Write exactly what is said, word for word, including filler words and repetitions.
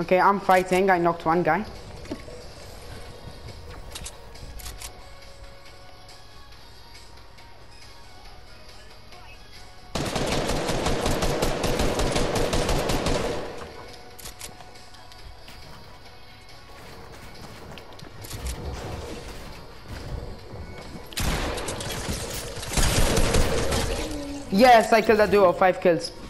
Okay, I'm fighting. I knocked one guy. Yes, I killed a duo. Five kills.